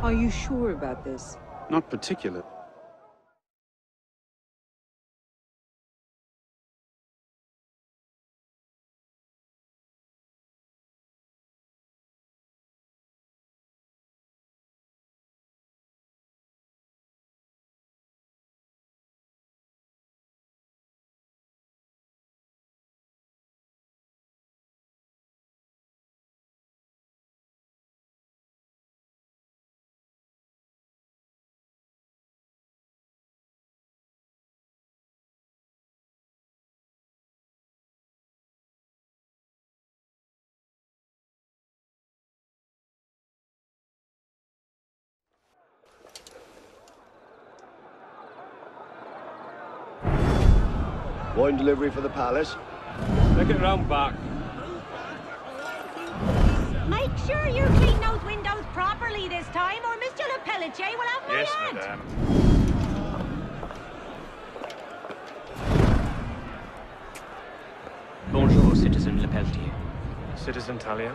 Are you sure about this? Not particular. Wine delivery for the palace. Take it round back. Make sure you clean those windows properly this time, or Mr. Le Pelletier will have my Yes, head. madame. Bonjour, Citizen Le Pelletier. Citizen Talia.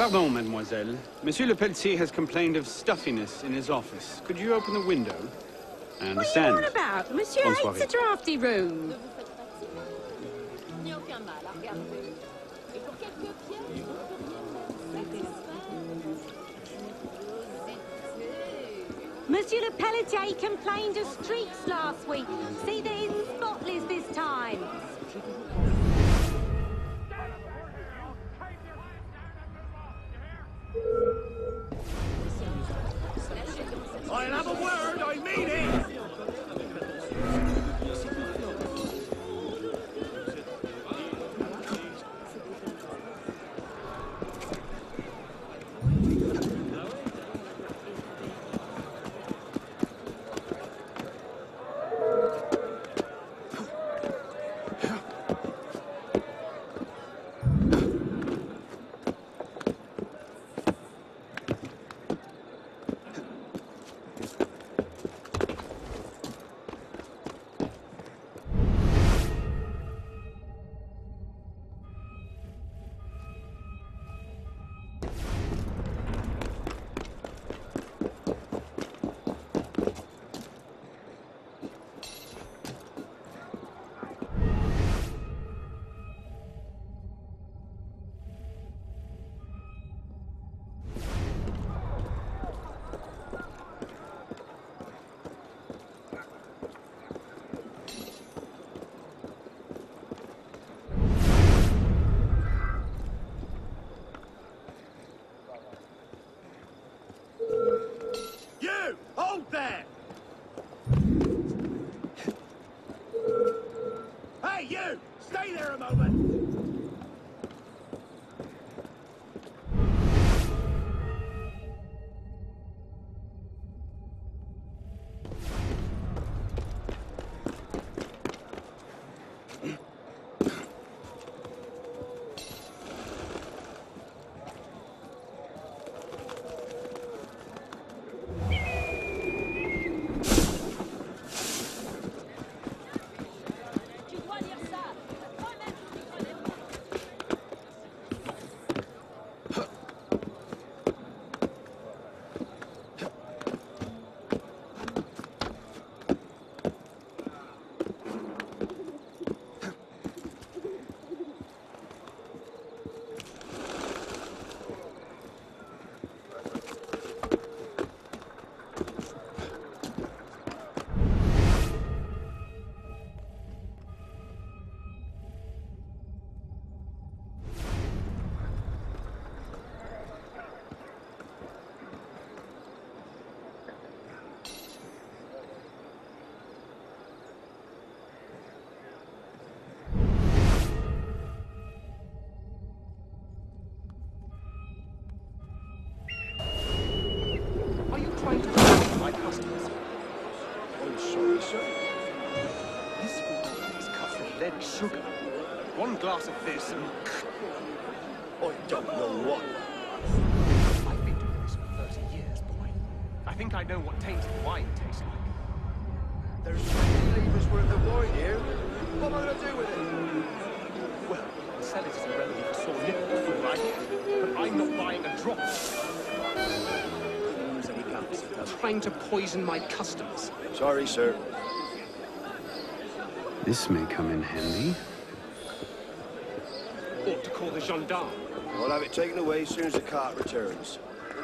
Pardon, mademoiselle. Monsieur Le Pelletier has complained of stuffiness in his office. Could you open the window? I understand. What are you on about? Monsieur hates a drafty room. Monsieur Le Pelletier complained of streaks last week. See that it's spotless this time. I'll have a word, I mean it! Hold there! Hey, you! Stay there a moment! Sugar. One glass of this and... I don't know what. I've been doing this for 30 years, boy. I think I know what tainted wine tastes like. There's 50 litres worth of wine here. What am I going to do with it? Well, sell it as a remedy for sore nipples, all right? But I'm not buying a drop. Use any guns. Trying to poison my customers. Sorry, sir. This may come in handy. Ought to call the gendarme. I'll have it taken away as soon as the cart returns.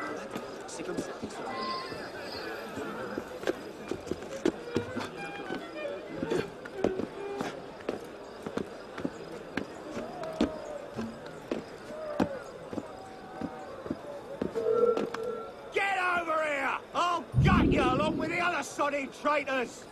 Get over here! I'll gut you along with the other sodding traitors!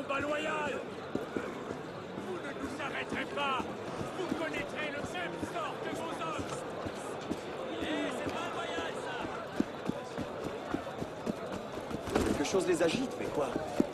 pas loyal. Vous ne nous arrêterez pas. Vous connaîtrez le même sort que vos hommes. Eh, c'est pas loyal, ça. Quelque chose les agite, mais quoi?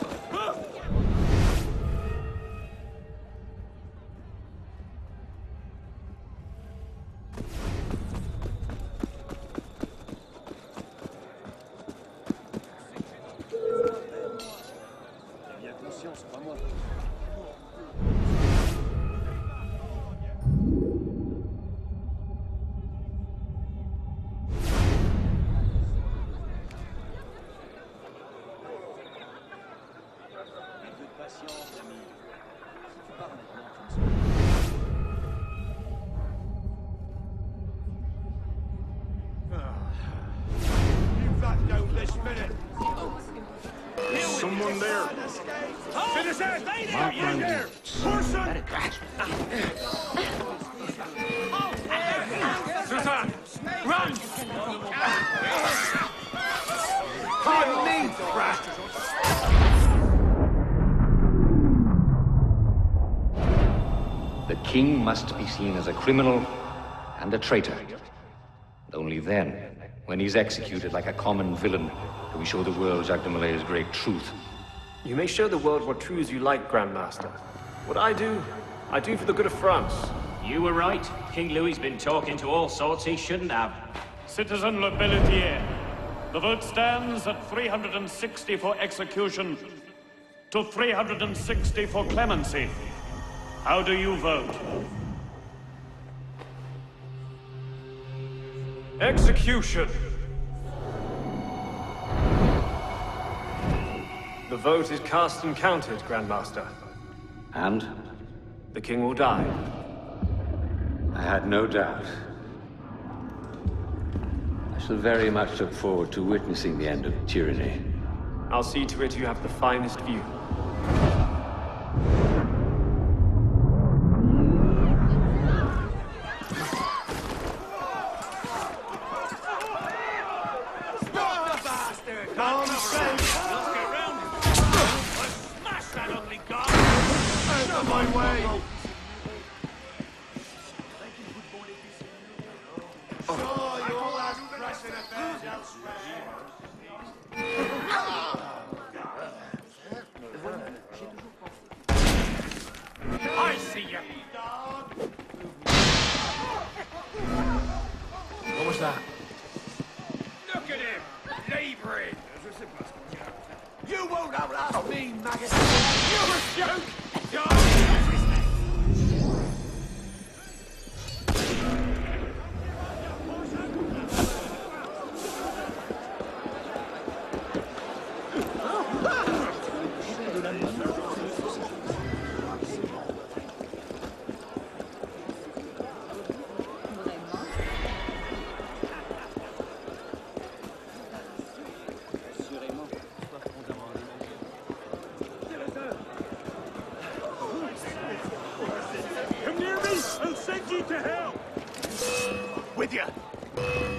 Someone there. Finish it! Stay there! You there! Person! Susan! Run! Pardon me, brat! The king must be seen as a criminal and a traitor. And only then, when he's executed like a common villain, do we show the world Jaques de Molay's great truth. You may show the world what truths you like, Grandmaster. What I do for the good of France. You were right. King Louis's been talking to all sorts he shouldn't have. Citizen Le Pelletier, the vote stands at 360 for execution to 360 for clemency. How do you vote? Execution! The vote is cast and counted, Grandmaster. And? The king will die. I had no doubt. I shall very much look forward to witnessing the end of tyranny. I'll see to it you have the finest view. I see you. What was that? Look at him, labouring. You won't outlast me, maggot! You're a joke. Come near me, I'll send you to hell. With you!